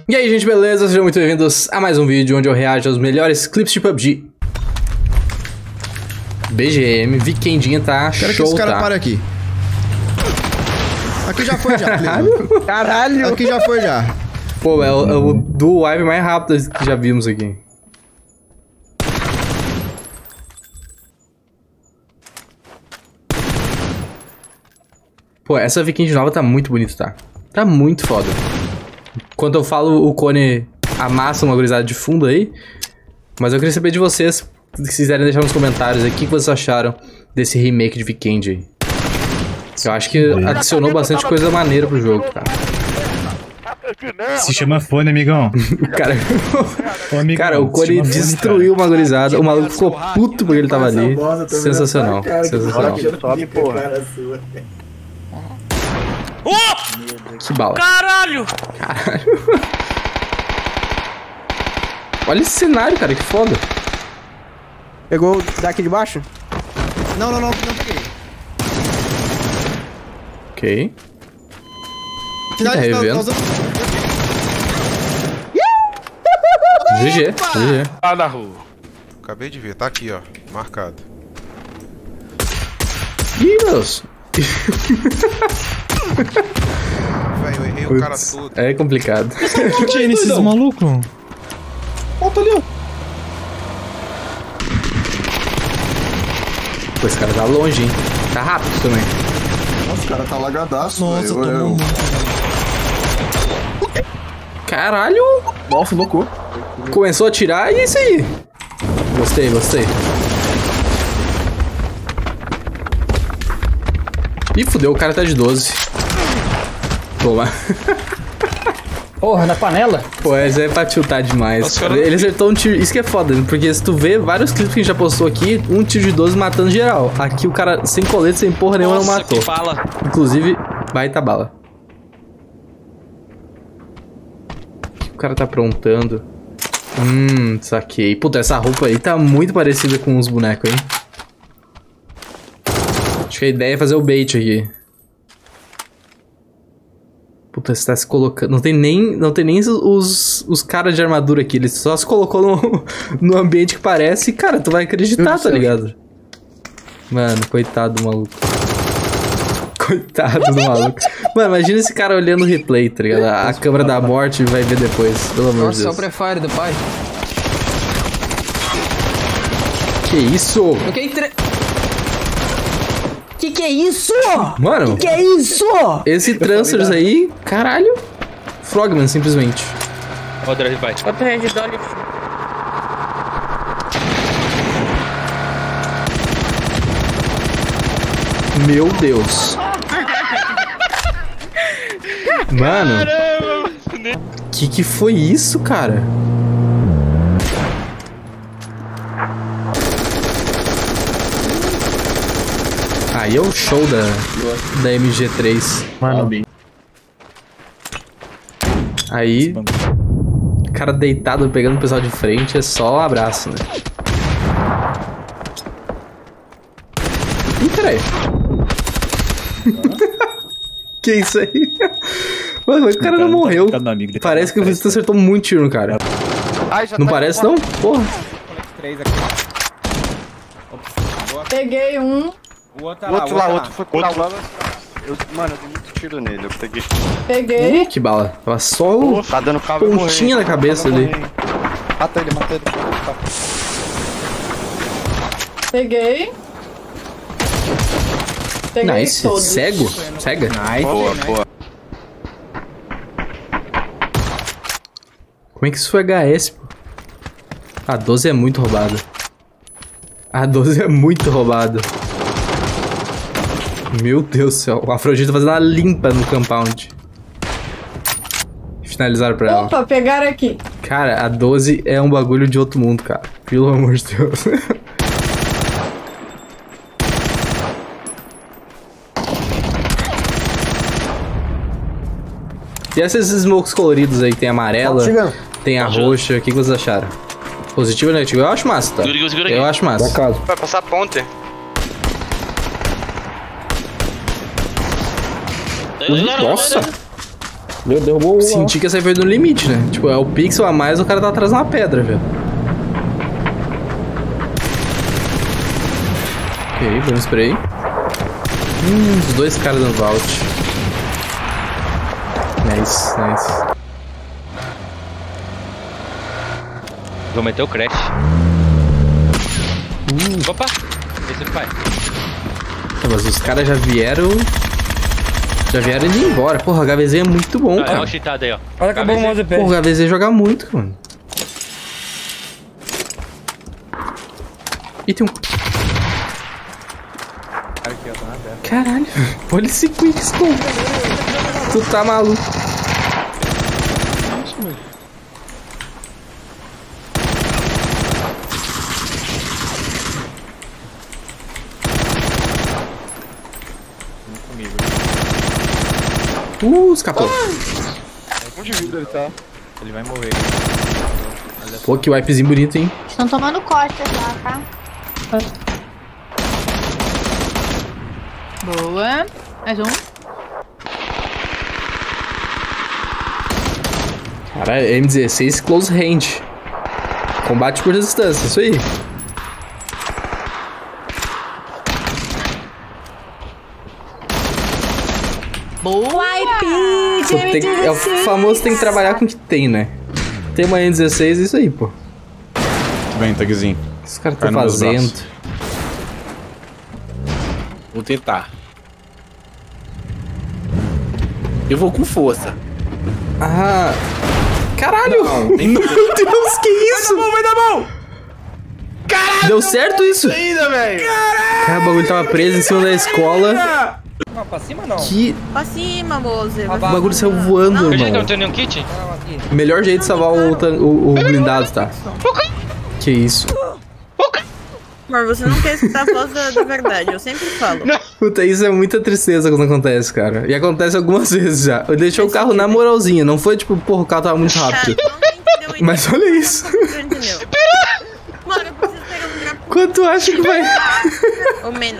E aí, gente, beleza? Sejam muito bem-vindos a mais um vídeo onde eu reajo aos melhores clipes de PUBG. BGM, Vikendinha tá show, que esse cara tá? pare aqui. Aqui já foi já, Caralho! Aqui já foi já. Pô, é o duo wipe mais rápido que já vimos aqui. Pô, essa Vikend nova tá muito bonita, tá? Tá muito foda. Quando eu falo, o Cone amassa uma gurizada de fundo aí. Mas eu queria saber de vocês, se quiserem deixar nos comentários aí, o que vocês acharam desse remake de Vikend aí. Eu acho que adicionou bastante coisa maneira pro jogo, cara. Se chama fone, amigão. Cara, o Cone destruiu uma gurizada. O maluco ficou puto porque ele tava ali. Sensacional. Sensacional. Que bala. Caralho! Olha esse cenário, cara, que foda. Pegou daqui de baixo? Não peguei. Ok. Finaliza, Tá revendo. GG, GG. Lá na rua. Acabei de ver, tá aqui, ó, marcado. Ih, meus. Velho, eu errei o cara todo. É complicado. Que tinha nesses malucos? Volta ali, ó. Pô, esse cara tá longe, hein? Tá rápido também. Nossa, o cara tá lagadaço. Nossa, velho. tomou muito. Caralho! Nossa, louco. Começou a atirar e é isso aí. Gostei, gostei. Ih, fudeu, o cara tá de 12. Toma. Porra, na panela? Pô, esse é pra tiltar demais. Nossa, cara. Ele acertou um tiro. Isso que é foda, né? Porque se tu vê vários clipes que a gente já postou aqui, um tiro de 12 matando geral. Aqui o cara sem colete, sem porra nenhuma, não matou. Que bala. Inclusive, baita bala. O que o cara tá aprontando? Saquei. Puta, essa roupa aí tá muito parecida com os bonecos, hein? Acho que a ideia é fazer o bait aqui. Puta, você tá se colocando... Não tem nem os caras de armadura aqui. Ele só se colocou no ambiente que parece e, cara, tu vai acreditar, tá ligado? Mano, coitado do maluco. Coitado do maluco. Mano, imagina esse cara olhando o replay, tá ligado? A câmera da morte vai ver depois, pelo amor de Nossa, é o Deus. prefire do pai. Que isso? Que é isso? Mano, Que é isso? esse Transfers aí, caralho. Frogman, simplesmente. Ó, o drive vai. Outro Red Dolly. Meu Deus. Mano. Que foi isso, cara? Aí é o show da MG3. Mano, Aí, cara deitado pegando o pessoal de frente é só um abraço, né? Ih, peraí. Que isso aí? Mano, o cara não morreu. Parece que você acertou muito tiro no cara. Não parece não? Porra. Peguei um. O outro foi com outro lá. Mano, eu dei muito tiro nele, eu peguei. Peguei. Que bala. Tava só o Tá dando cabo, eu pontinha na cabeça ali. Mata ele. Peguei. Peguei Nice. todos. Cego? Cega? Boa. Como é que isso foi HS, pô? A 12 é muito roubada. A 12 é muito roubada. Meu Deus do céu. O Afrodita tá fazendo uma limpa no compound. Finalizaram pra ela. Opa, pegaram aqui. Cara, a 12 é um bagulho de outro mundo, cara. Pelo amor de Deus. E esses smokes coloridos aí, tem a amarela, tem a roxa, o que vocês acharam? Positivo ou negativo? Eu acho massa, tá? Segura aqui. Eu acho massa. Vai passar a ponte. Nossa! Derrubou o... Senti que essa aí foi no limite, né? Tipo, é o pixel a mais, o cara tá atrás de uma pedra, velho. Ok, bom spray. Os dois caras dando vault. Nice, nice. Vou meter o crash. Opa! Esse vai. Tá, mas os caras já vieram indo embora. Porra, o HVZ é muito bom, Olha cara. o cheatado aí, ó. Olha, acabou o mousepad. Porra, o HVZ joga muito, mano. E tem um... Caralho, olha esse quickscope. Tu tá maluco. Escapou. Onde vida ele tá? Ele vai morrer. Pô, que wipezinho bonito, hein? Estão tomando costas lá, tá? Boa. Mais um. Cara, M16 close range. Combate por distância, isso aí. Boa, Só tem que- é o famoso tem que trabalhar com o que tem, né? Tem uma M16, isso aí, pô. Vem, tagzinho. O que os caras Cai estão nos meus fazendo? braços. Vou tentar. Eu vou com força. Ah. Caralho! Não, nem Meu Deus, que isso? Vai dar bom! Caralho! Deu certo isso? Ainda, velho! Cara, o bagulho tava preso em cima da escola. Não, pra cima não. Que Pra cima, moça. o bagulho saiu voando, Acredita que eu não irmão. tenho nenhum kit? Melhor jeito de salvar o blindado, tá? Que isso? Amor, você não quer escutar a voz da verdade, eu sempre falo. Puta, isso é muita tristeza quando acontece, cara. E acontece algumas vezes já. Eu deixei o carro na moralzinha, não foi tipo, porra, o carro tava muito rápido. Não entendeu ainda. Mas olha isso. Não entendeu. Mano, eu preciso pegar um lugar Quanto tu acha que vai... ou menos.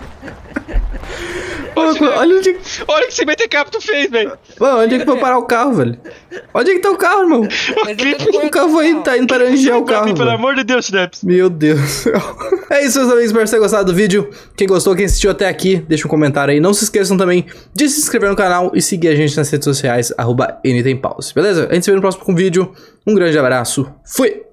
Olha onde... Olha o que esse BTK tu fez, velho. Mano, onde é que foi parar o carro, velho? Onde é que tá o carro, irmão? O carro foi indo, tá indo para Rangel o carro, Pelo velho. amor de Deus, Snaps. Meu Deus do céu. É isso, meus amigos. Espero que vocês tenham gostado do vídeo. Quem gostou, quem assistiu até aqui, deixa um comentário aí. Não se esqueçam também de se inscrever no canal e seguir a gente nas redes sociais, @ntempause. Beleza? A gente se vê no próximo vídeo. Um grande abraço. Fui!